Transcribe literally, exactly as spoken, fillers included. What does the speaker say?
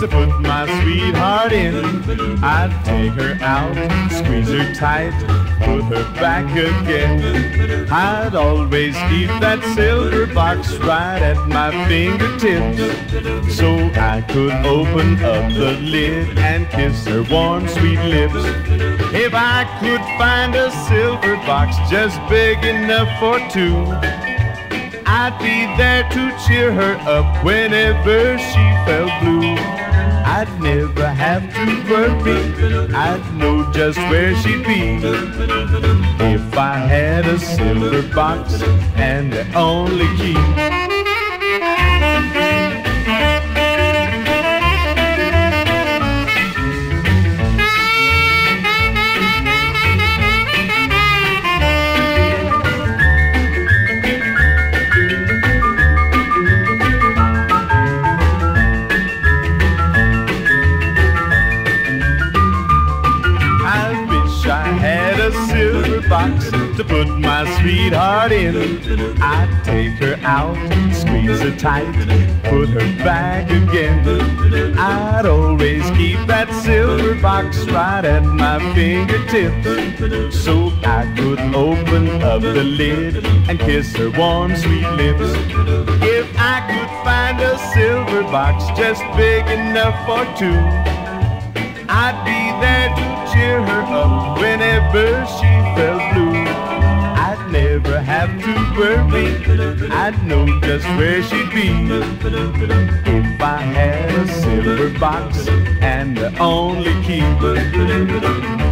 to put my sweetheart in. I'd take her out, squeeze her tight, put her back again. I'd always keep that silver box right at my fingertips, so I could open up the lid and kiss her warm, sweet lips. If I could find a silver box just big enough for two, I'd be there to cheer her up whenever she felt blue. I'd never have to worry, I'd know just where she'd be, if I had a silver box and the only key. Box to put my sweetheart in. I'd take her out, squeeze her tight, put her back again. I'd always keep that silver box right at my fingertips, so I could open up the lid and kiss her warm, sweet lips. If I could find a silver box just big enough for two, I'd be there to cheer her up whenever she felt blue. I'd never have to worry, I'd know just where she'd be, if I had a silver box and the only key.